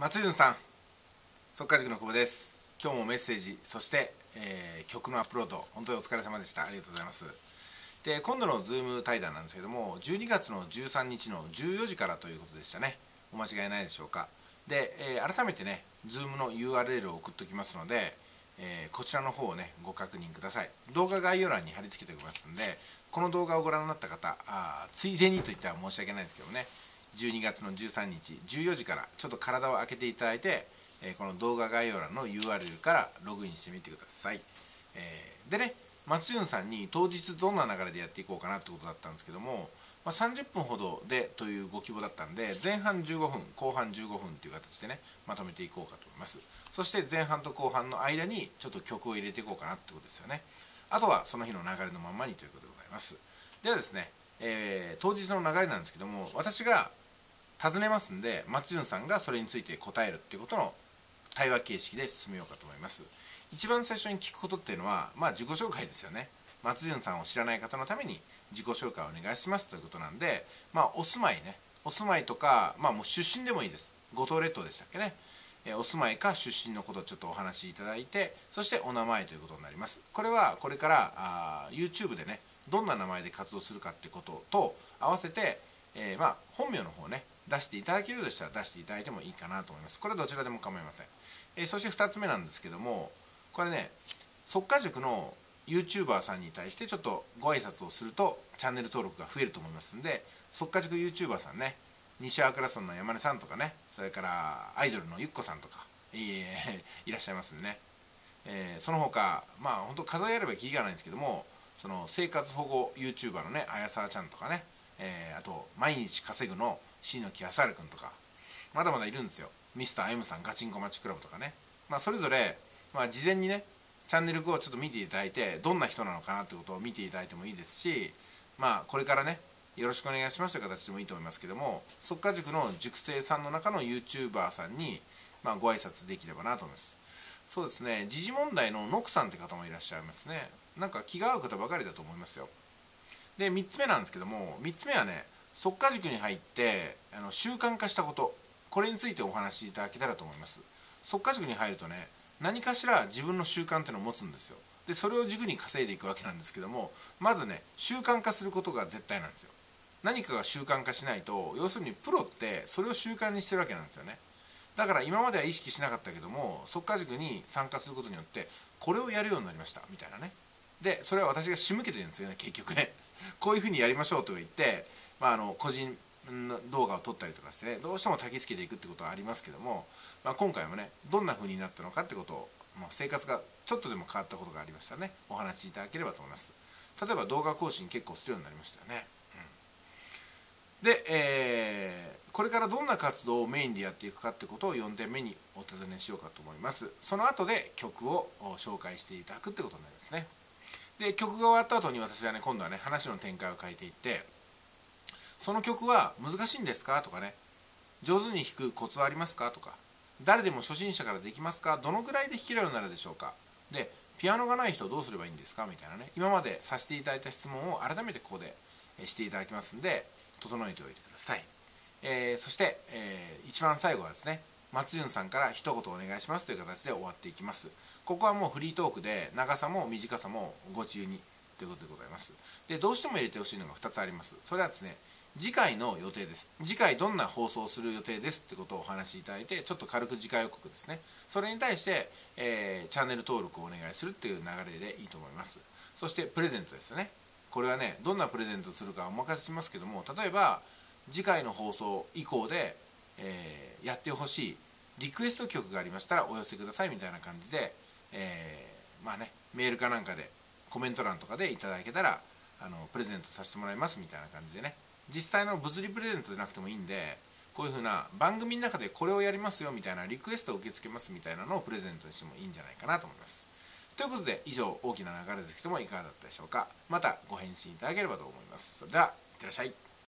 松潤さん、速稼塾の久保です。今日もメッセージ、そして、曲のアップロード、本当にお疲れ様でした。ありがとうございます。で、今度のズーム対談なんですけども、12月の13日の14時からということでしたね。お間違いないでしょうか。で、改めてね、ズームの URL を送っておきますので、こちらの方をね、ご確認ください。動画概要欄に貼り付けておきますので、この動画をご覧になった方、ついでにと言ったら申し訳ないですけどね、12月の13日14時からちょっと体を開けていただいて、この動画概要欄の URL からログインしてみてください。でね、松潤さんに当日どんな流れでやっていこうかなってことだったんですけども、30分ほどでというご希望だったんで、前半15分後半15分という形でねまとめていこうかと思います。そして前半と後半の間にちょっと曲を入れていこうかなってことですよね。あとはその日の流れのままにということでございます。ではですね、当日の流れなんですけども、私が尋ねますんで、松潤さんがそれについて答えるっていうことの対話形式で進めようかと思います。一番最初に聞くことっていうのは、自己紹介ですよね。松潤さんを知らない方のために自己紹介をお願いしますということなんで、お住まいね、お住まいとか、もう出身でもいいです。五島列島でしたっけね。お住まいか出身のことをちょっとお話しいただいて、そしてお名前ということになります。これはこれからYouTube でね、どんな名前で活動するかってことと合わせて、本名の方ね出していただけるようでしたら出していただいてもいいかなと思います。これはどちらでも構いません。そして2つ目なんですけども、これね、速稼塾の YouTuber さんに対してちょっとご挨拶をするとチャンネル登録が増えると思いますんで、速稼塾 YouTuber さんね、西粟倉村の山根さんとかね、それからアイドルのゆっこさんとかいらっしゃいますんでね、その他本当数えればきりがないんですけども、その生活保護 YouTuber のねあやさわちゃんとかね、あと毎日稼ぐの椎木康晴君とかまだまだいるんですよ。ミスター M さんガチンコマッチクラブとかね、それぞれ、事前にねチャンネルをちょっと見ていただいて、どんな人なのかなってことを見ていただいてもいいですし、これからねよろしくお願いしますという形でもいいと思いますけども、速稼塾の塾生さんの中の YouTuber さんに、ご挨拶できればなと思います。そうですね、時事問題のノクさんって方もいらっしゃいますね。なんか気が合う方ばかりだと思いますよ。で3つ目なんですけども、3つ目はね、速稼塾に入って習慣化したこと、これについてお話しいただけたらと思います。速稼塾に入るとね、何かしら自分の習慣っていうのを持つんですよ。でそれを軸に稼いでいくわけなんですけども、まずね習慣化することが絶対なんですよ。何かが習慣化しないと、要するにプロってそれを習慣にしてるわけなんですよね。だから今までは意識しなかったけども、速稼塾に参加することによってこれをやるようになりましたみたいなね。でそれは私が仕向けてるんですよね、結局ね。こういうふうにやりましょうと言って、個人動画を撮ったりとかしてね、どうしても焚きつけていくってことはありますけども、今回もねどんなふうになったのかってことを、生活がちょっとでも変わったことがありましたらね、お話しいただければと思います。例えば動画更新結構するようになりましたよね。で、これからどんな活動をメインでやっていくかってことを4点目にお尋ねしようかと思います。その後で曲を紹介していただくってことになりますね。で曲が終わった後に私はね、今度はね話の展開を変えていって、その曲は難しいんですかとかね、上手に弾くコツはありますかとか、誰でも初心者からできますか、どのぐらいで弾けるようになるでしょうか、でピアノがない人どうすればいいんですかみたいなね、今までさせていただいた質問を改めてここでしていただきますんで、整えておいてください。そして、一番最後はですね、松潤さんから一言お願いしますという形で終わっていきます。ここはもうフリートークで長さも短さもご自由にということでございます。でどうしても入れてほしいのが2つあります。それはですね、次回の予定です。次回どんな放送をする予定ですってことをお話しいただいて、ちょっと軽く次回予告ですね、それに対して、チャンネル登録をお願いするっていう流れでいいと思います。そしてプレゼントですよね。これはね、どんなプレゼントをするかお任せしますけども、例えば次回の放送以降で、やってほしいリクエスト曲がありましたらお寄せくださいみたいな感じで、メールかなんかでコメント欄とかでいただけたらプレゼントさせてもらいますみたいな感じでね、実際の物理プレゼントじゃなくてもいいんで、こういう風な番組の中でこれをやりますよみたいなリクエストを受け付けますみたいなのをプレゼントにしてもいいんじゃないかなと思います。ということで以上、大きな流れですけどもいかがだったでしょうか。またご返信いただければと思います。それではいってらっしゃい。